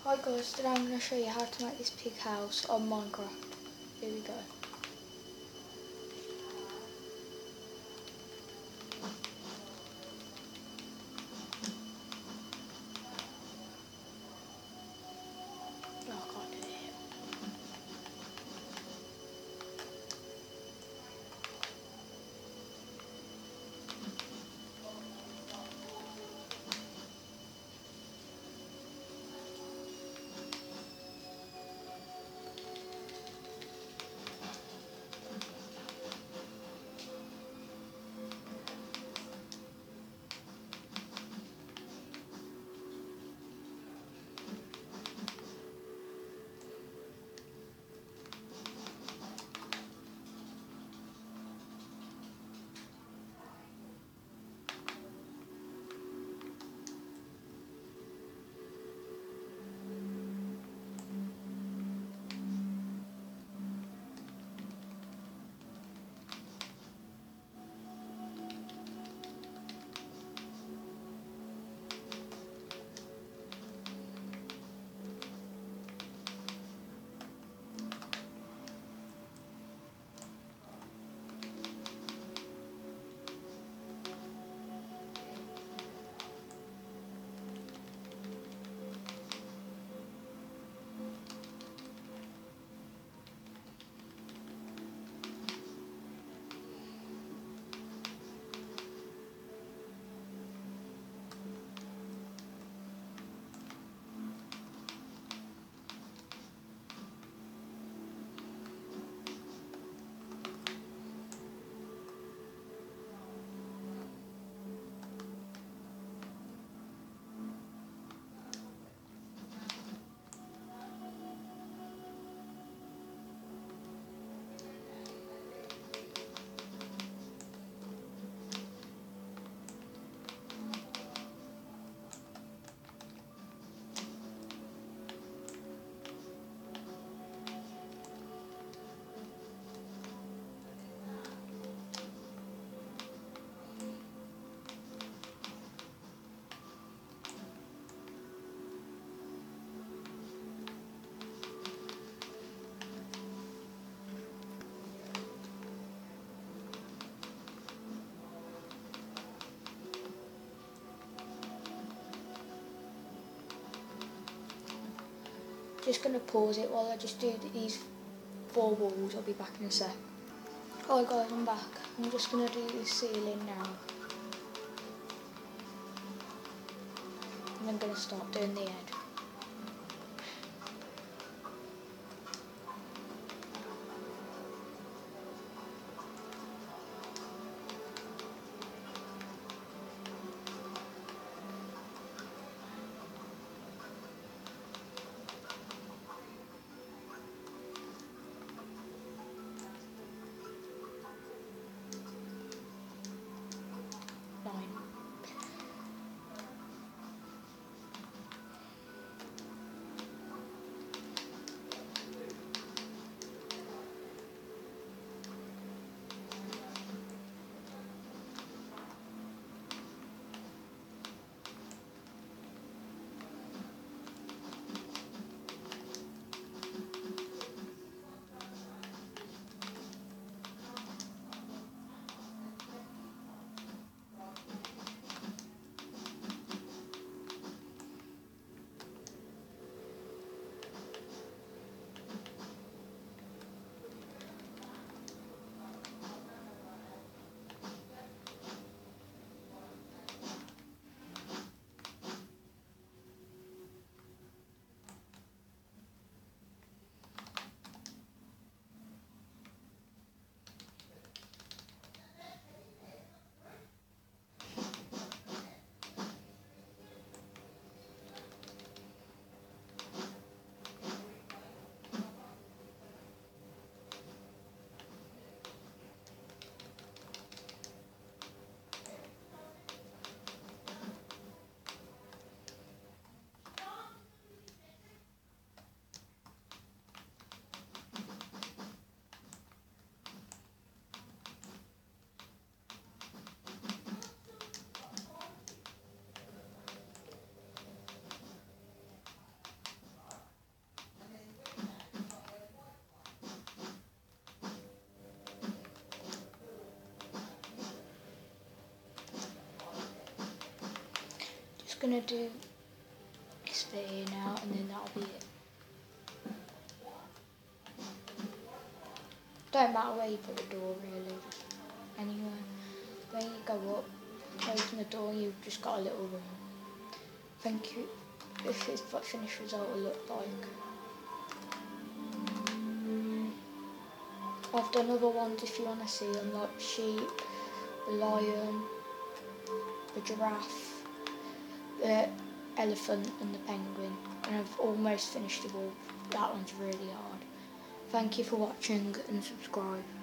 Hi guys, today I'm going to show you how to make this pig house on Minecraft. Here we go. Oh, I can't do it. Just going to pause it while I just do these 4 walls. I'll be back in a sec. Hi guys, I'm back. I'm just going to do the ceiling now. And I'm going to start doing the edge. going to do this bit here now, and then that'll be it. Don't matter where you put the door really, just anywhere. When you go up, open the door, you've just got a little room. Thank you. This is what finished result will look like. I've done other ones if you want to see them, like sheep, the lion, the giraffe, the elephant and the penguin, and I've almost finished the wolf. That one's really hard. Thank you for watching and subscribe.